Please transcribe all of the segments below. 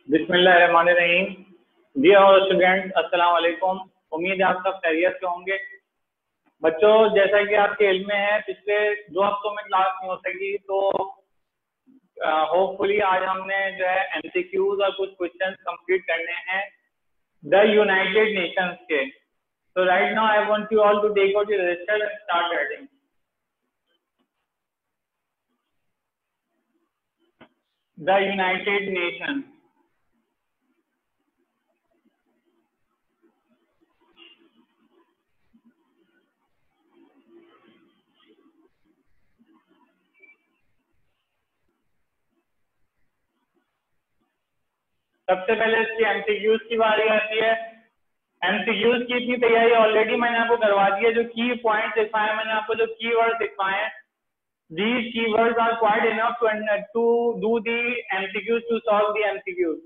बिस्मिल्लाहिर्रहमानिर्रहीम। Dear students, अस्सलाम वालेकुम। उम्मीद है आप सब खैरियत से होंगे। बच्चों, जैसा कि आपके इल्म में है, पिछले 2 हफ्तों में क्लास नहीं हो सकी, तो होपफुली आज हमने जो है एमसीक्यूज और कुछ क्वेश्चंस कंप्लीट करने हैं द यूनाइटेड नेशंस के। तो right now I want you all to take out your register and start writing the United Nations. सबसे पहले इसकी एमसीक्यूज की बारी आती है। एमसीक्यूज की इतनी तैयारी ऑलरेडी मैंने आपको करवा दी है। जो की पॉइंट सिखाए मैंने आपको, जो कीवर्ड सिखाए हैं, these keywords are quite enough to do the MCQs, to solve the MCQs.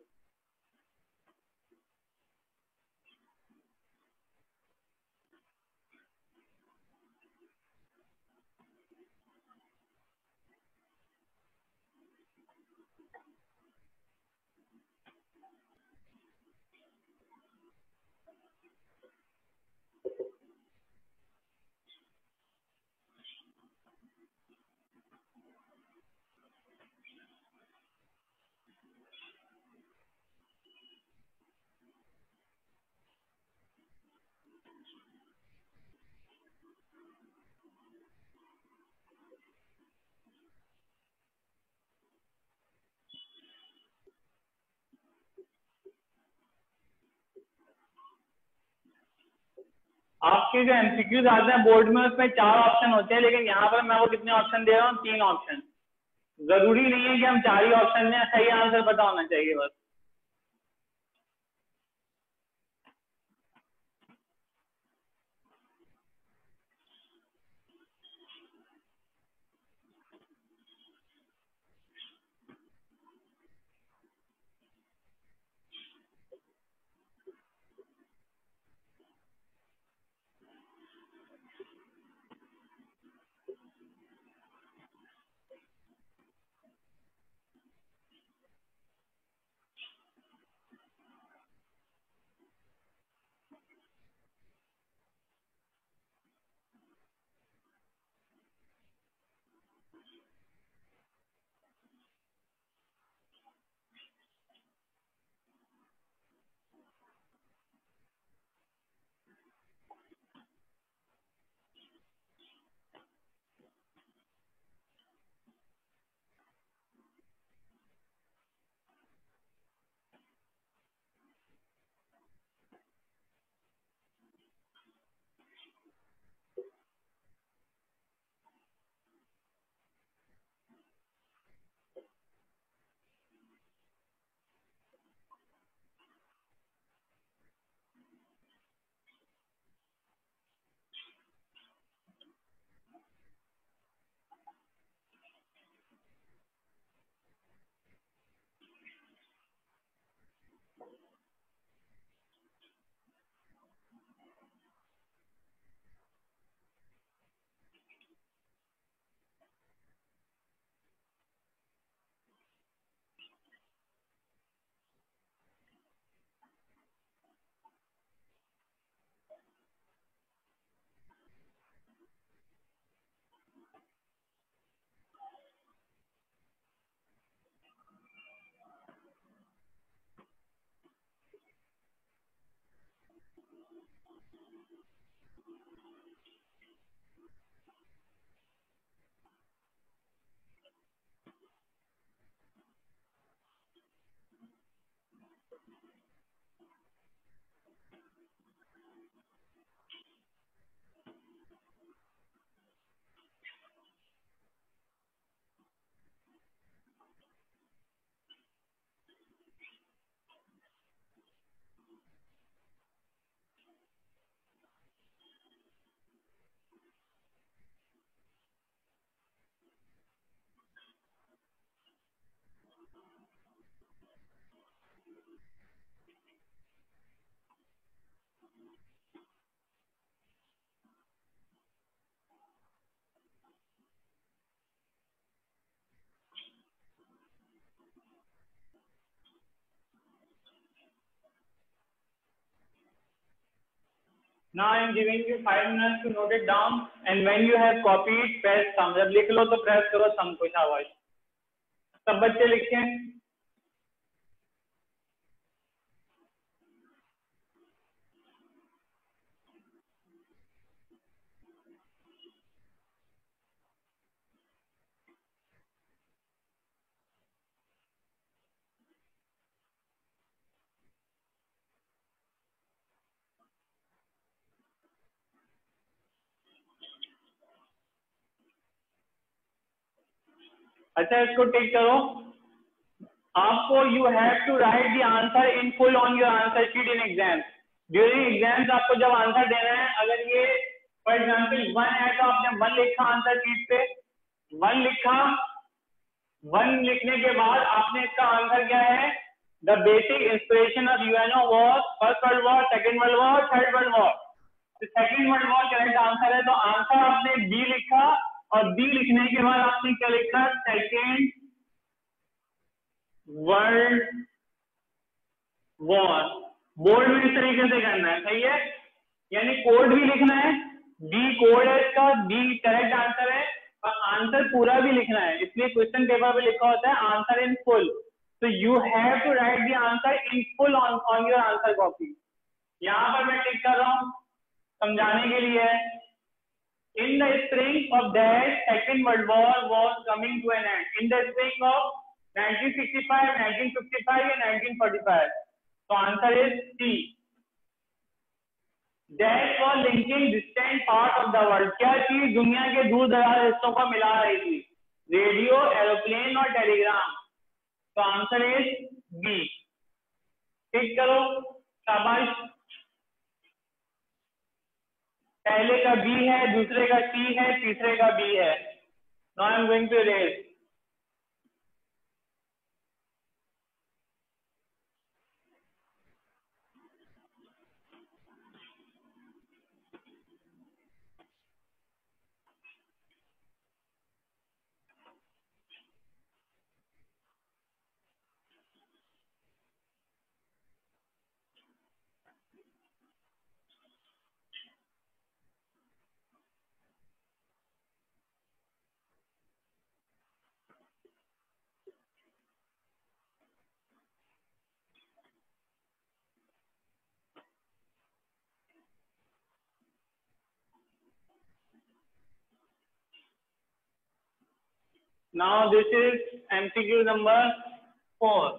आपके जो एमसीक्यूज आते हैं बोर्ड में, उसमें 4 ऑप्शन होते हैं, लेकिन यहाँ पर मैं वो कितने ऑप्शन दे रहा हूँ? 3 ऑप्शन। जरूरी नहीं है कि हम 4 ही ऑप्शन में, सही आंसर पता होना चाहिए बस। Now I am giving you 5 minutes to note it down, and when you have copied, press sum. जब लिख लो तो press करो sum को शाबाश। सब बच्चे लिखें। अच्छा इसको टिक करो। आपको you have to write the answer in full on your answer sheet in exam. During exams आपको जब आंसर देना है, अगर ये फॉर एग्जाम्पल 1 है तो आपने 1 लिखा आंसर शीट पे, 1 लिखा। 1 लिखने के बाद आपने इसका आंसर क्या है, the basic inspiration of UNO war, first world war, second world war, third world war. Second world war correct answer है, तो आंसर आपने बी लिखा, और बी लिखने के बाद आपने क्या लिखा, सेकेंड वर्ल्ड वॉर। बोर्ड में इस तरीके से करना है, सही है, यानी कोड भी लिखना है, डी कोड है इसका, डी करेक्ट आंसर है, और आंसर पूरा भी लिखना है। इसलिए क्वेश्चन पेपर पे लिखा होता है आंसर इन फुल, तो you have to write the answer in full on your answer copy. यहां पर मैं टिक कर रहा हूं समझाने के लिए। In the spring of that Second World War was coming to an end. In the spring of 1965, 1955 and 1945. So answer is C. That was linking distant part of the world. क्या चीज दुनिया के दूर दराज हिस्सों को मिला रही थी, रेडियो, एरोप्लेन और टेलीग्राम। तो आंसर इज बी। टिक करो शाबाश। पहले का बी है, दूसरे का सी है, तीसरे का बी है। Now I am going to raise. Now this is MCQ number 4.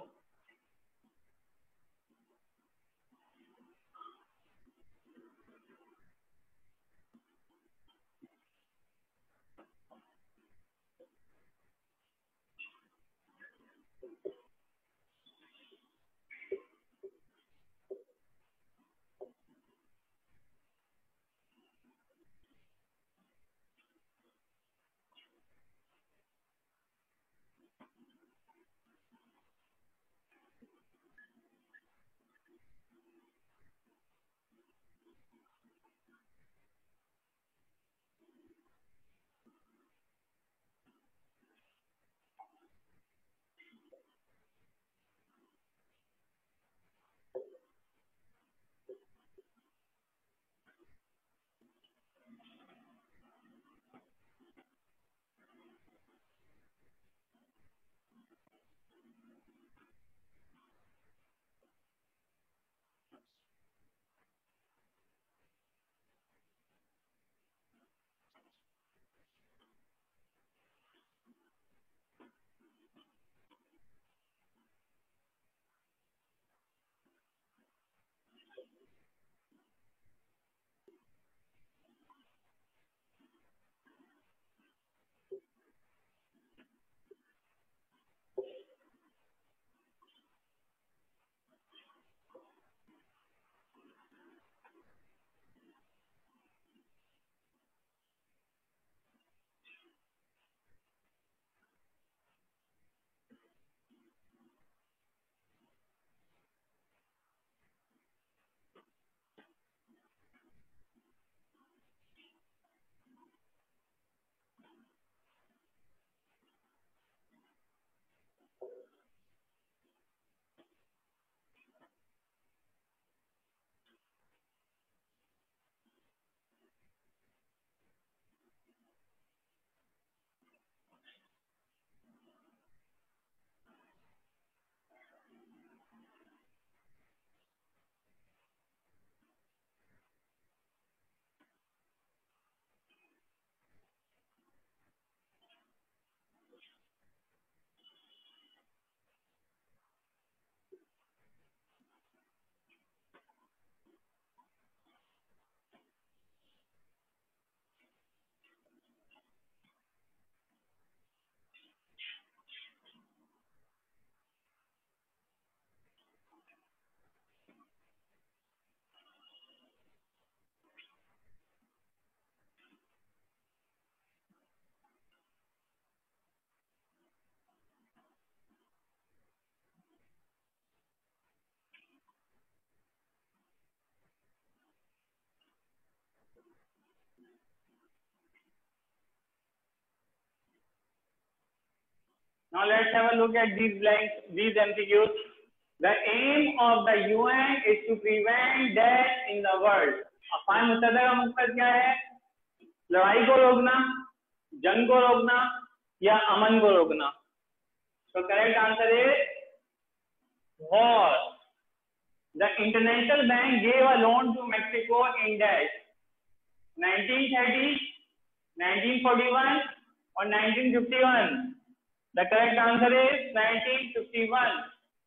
Now let's have a look at these blanks, these MCQs. The aim of the UN is to prevent death in the world. अक़वाम मुत्तहिदा का मकसद क्या है? लड़ाई को रोकना, जंग को रोकना या अमन को रोकना? तो करेक्ट आंसर है war. The International Bank gave a loan to Mexico in dash 1930, 1941 or 1951. The correct answer is 1951.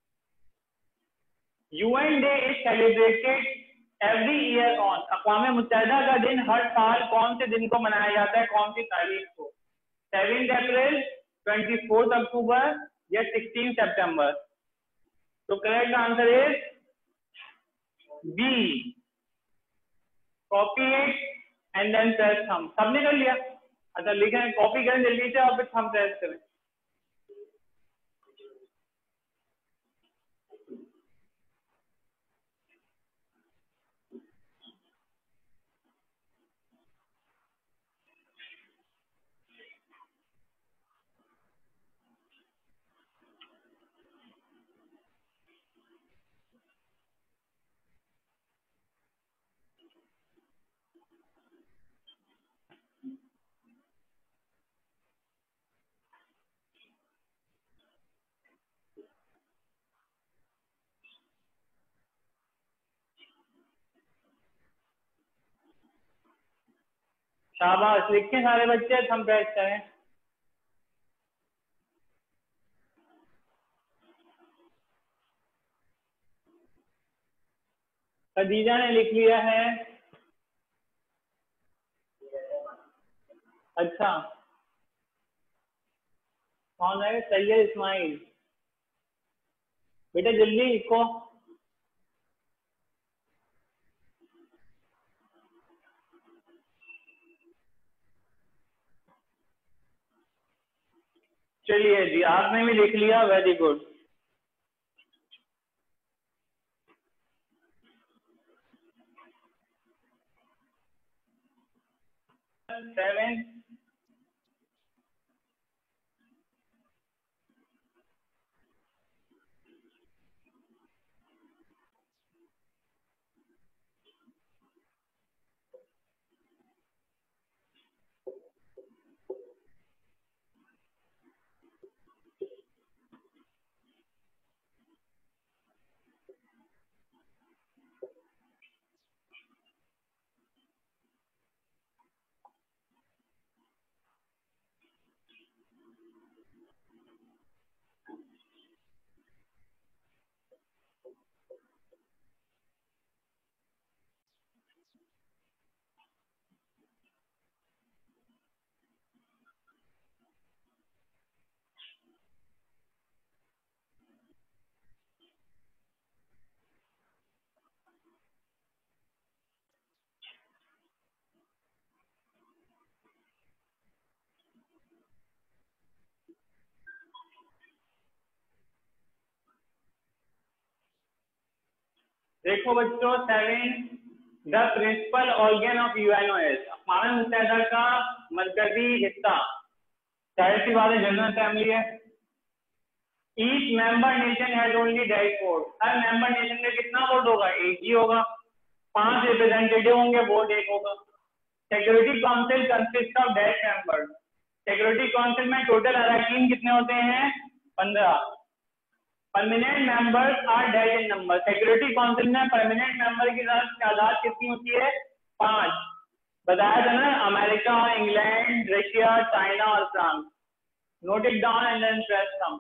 UN Day is celebrated every year on. अक़वाम मुत्तहिदा का दिन हर साल कौन से दिन को मनाया जाता है, कौन सी तारीख को? 7 अप्रैल, 24 अक्टूबर या 16 सितंबर? तो correct answer is B, copy it and then press thumb. सबने कर लिया? अच्छा लिखें, कॉपी करें जल्दी से और फिर थंब प्रेस करें. शाबाश, लिखें सारे बच्चे, थंब प्रेस करें. खदीजा ने लिख लिया है. अच्छा, कौन है? सैयद इस्माइल. बेटा जल्दी लिखो. चलिए जी, आपने भी लिख लिया, वेरी गुड. सेवन, देखो बच्चों, 7 the principal organ of UNOs, अक़वाम मुत्तहिदा का मरकजी हिस्सा. जाहिर सी बात है, जनरल असेंबली है. Each member nation has only dash vote. हर मेंबर नेशन में कितना वोट होगा? एक ही होगा. 5 रिप्रेजेंटेटिव होंगे, वोट एक होगा. Security council consist of dash members. Security council में टोटल अरकान कितने होते हैं? 15. Permanent members are dash in number. Security council में परमानेंट मेंबर की तादाद कितनी होती है? 5. बताया था ना, अमेरिका, इंग्लैंड, रशिया, चाइना और France. Note it down and then press thumb.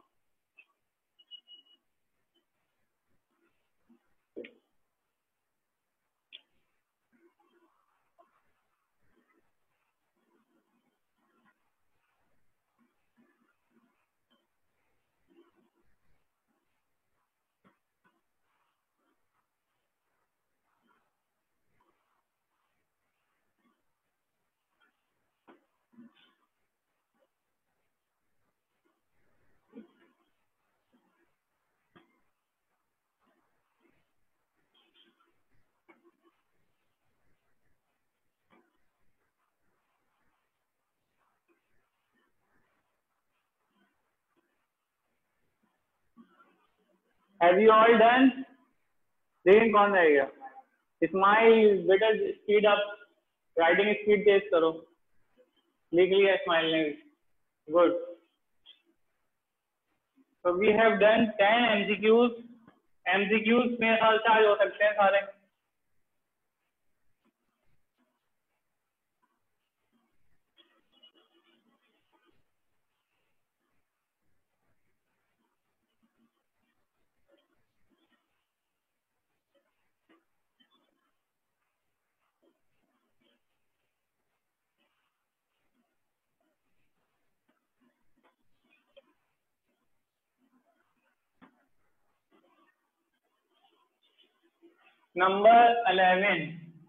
Have you all done? लेकिन कौन रहेगा? स्माइल बेटा, स्पीड अप, राइटिंग स्पीड तेज करो। लिख लिया स्माइल ने? Good. So we have done 10 MCQs. MCQs मेरे ख्याल से आज हो सकते हैं सारे। नंबर 11,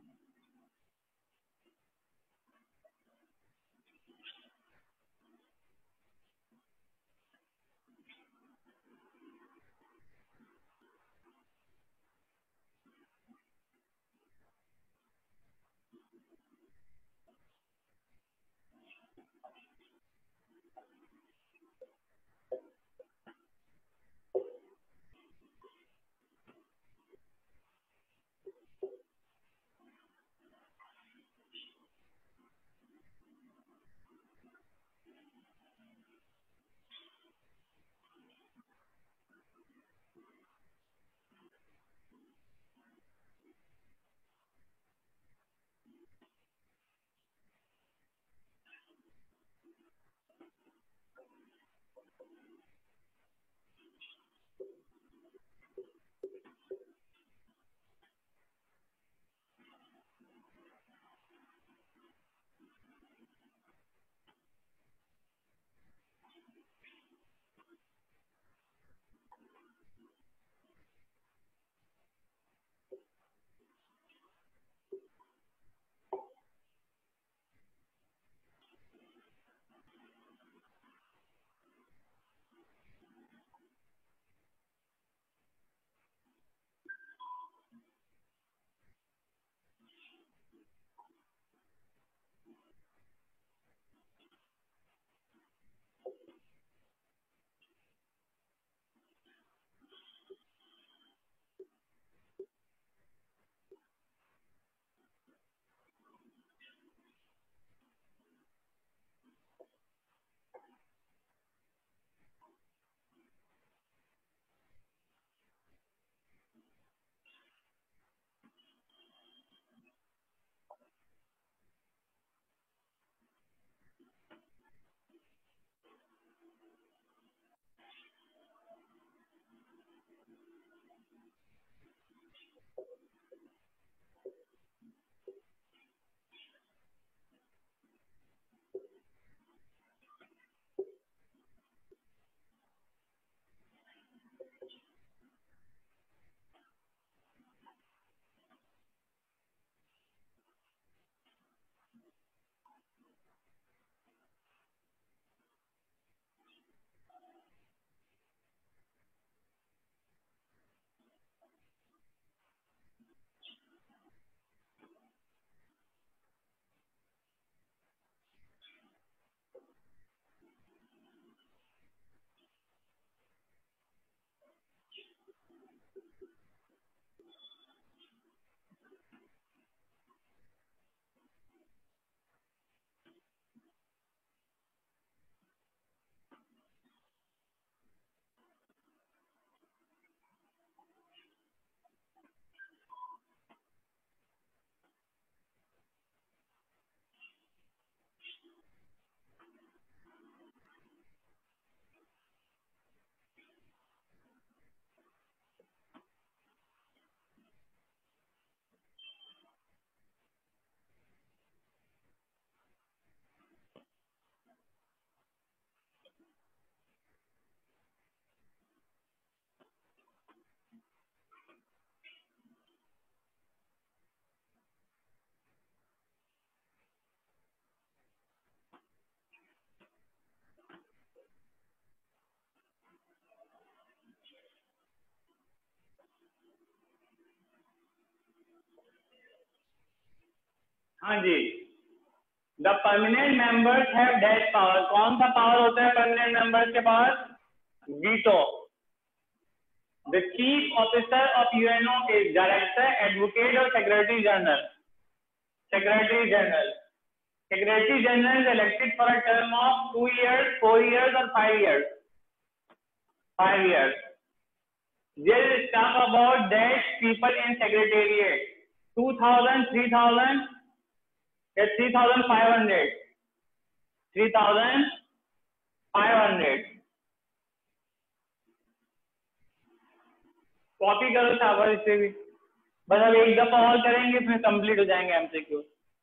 हाँ जी। The permanent members have dash power. कौन सा पावर होता है परमानेंट मेंबर्स के पास? Veto. The chief officer of UNO is director, advocate, or secretary general. Secretary general. Secretary general is elected for a term of 2 years, 4 years, or 5 years. 5 years. There is talk about dash people in secretariat. 2,000, 3,000, 3,500. 3,500. Copy करो सावर इससे भी, बस अब एक दफा और करेंगे फिर कंप्लीट हो जाएंगे MCQ.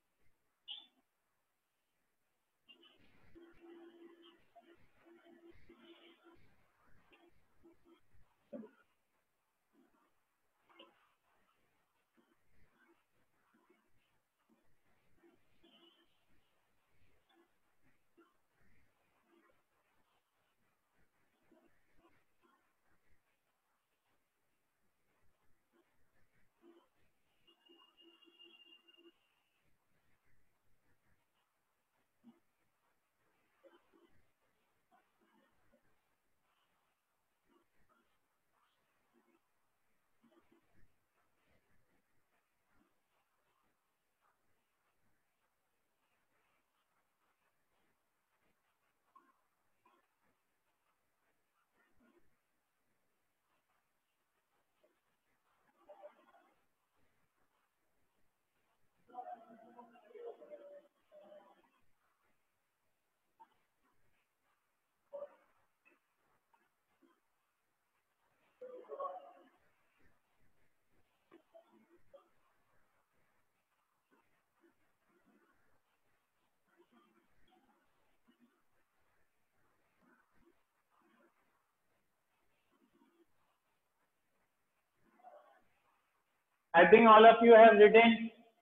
I think all of you have written.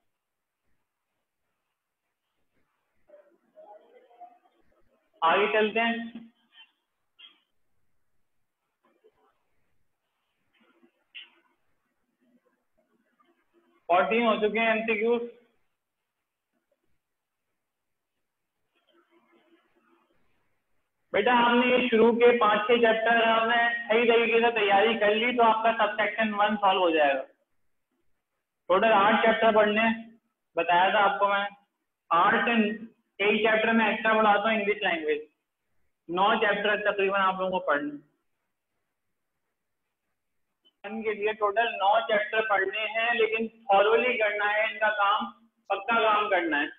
आगे चलते हैं। 14 हो चुके हैं एमसीक्यू। बेटा आपने ये शुरू के 5-6 चैप्टर आपने सही तरीके से तैयारी कर ली तो आपका सब सेक्शन 1 सॉल्व हो जाएगा। टोटल 8 चैप्टर पढ़ने बताया था आपको मैं। 8 से एक चैप्टर में एक्स्ट्रा पढ़ाता हूँ इंग्लिश लैंग्वेज। 9 चैप्टर तकरीबन आप लोगों को पढ़ने के लिए टोटल 9 चैप्टर पढ़ने हैं, लेकिन थॉरली करना है इनका काम, पक्का काम करना है।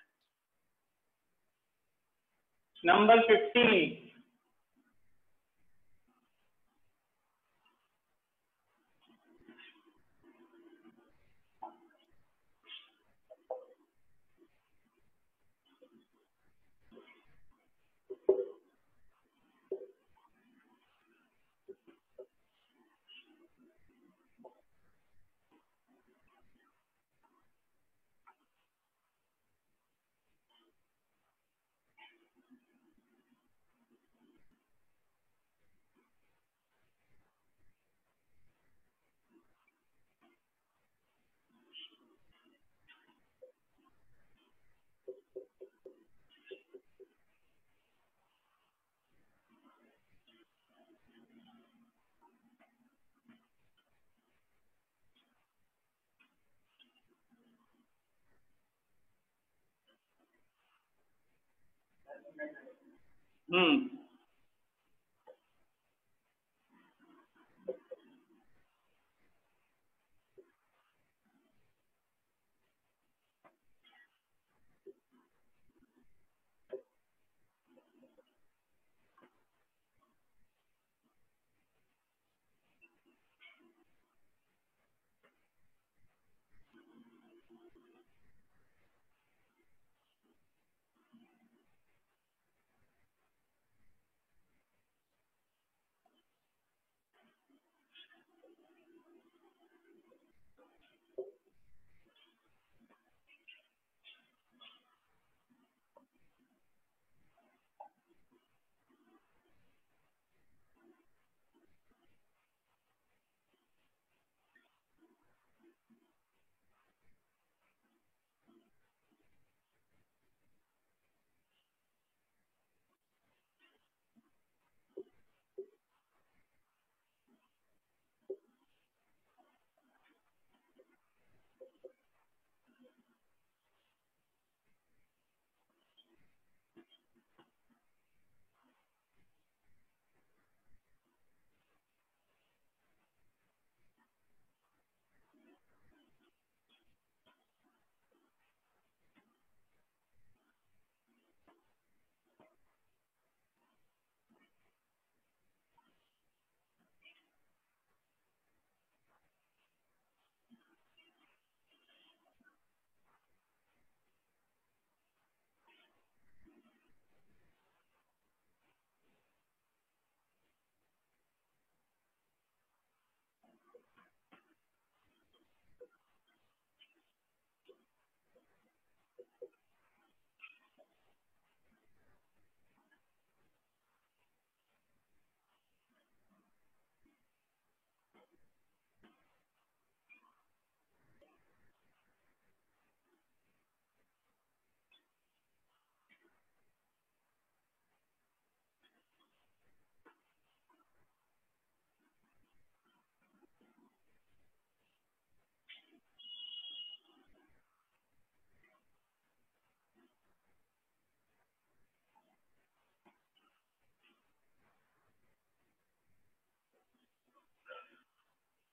नंबर 15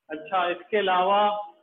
अच्छा, इसके अलावा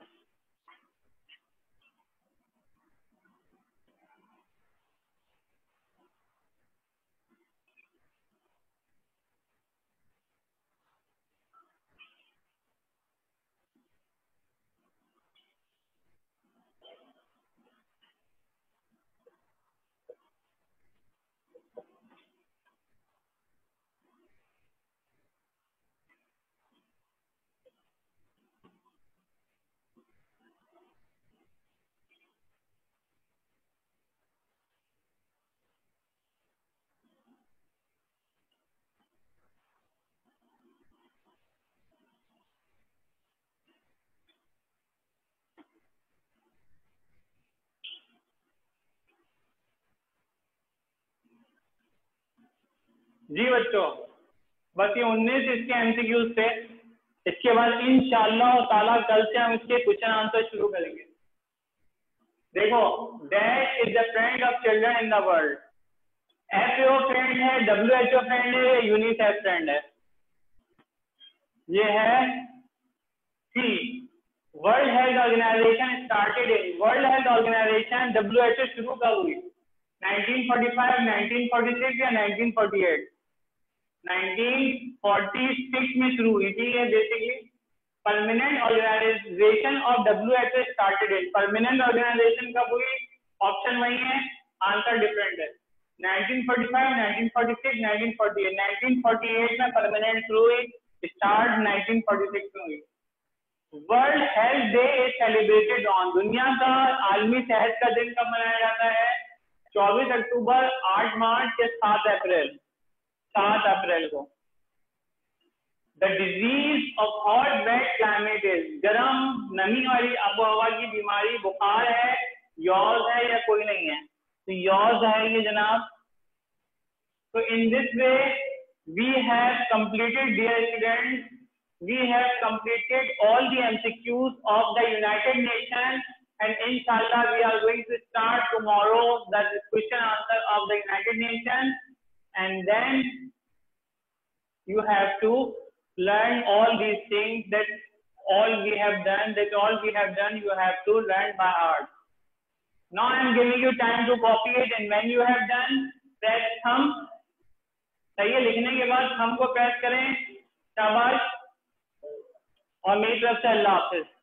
जी बच्चों, बस ये 19 इसके एमसीक्यूज थे। इसके बाद इंशाअल्लाह ताला कल से हम इसके क्वेश्चन आंसर शुरू करेंगे। देखो, dash is the friend of children in the world. FAO friend है, WHO फ्रेंड है, यूनिसेफ फ्रेंड है। ये है C. World health organization started in, world health organization WHO शुरू कब हुई? 1945, 1946 या 1948? 1946 में शुरू हुई थी ये बेसिकली। Permanent organization of WHO started in, permanent organization कब हुई? ऑप्शन वही है, आंसर डिफरेंट है। 1945, 1946, 1948। 1948 में परमानेंट शुरू हुई, स्टार्ट 1946 में हुई। World health day is celebrated on, दुनिया का आलमी सेहत का दिन कब मनाया जाता है? 24 अक्टूबर, 8 मार्च या 7 अप्रैल? 7 अप्रैल को। The disease of hot wet climate is, गर्म नमी वाली आबोहवा की बीमारी बुखार है, यॉज है या कोई नहीं है? तो यॉज है ये जनाब। तो in this way we have completed, dear students, we have completed all the MCQs of the United Nations, and inshallah we are going to start tomorrow the question answer of the United Nations, and then you have to learn all these things that all we have done, you have to learn by heart. Now I am giving you time to copy it, and when you have done, press thumb। सही है, लिखने के बाद thumb को press करें, शाबाश। और मेरी तरफ से अल्लाह हाफिज।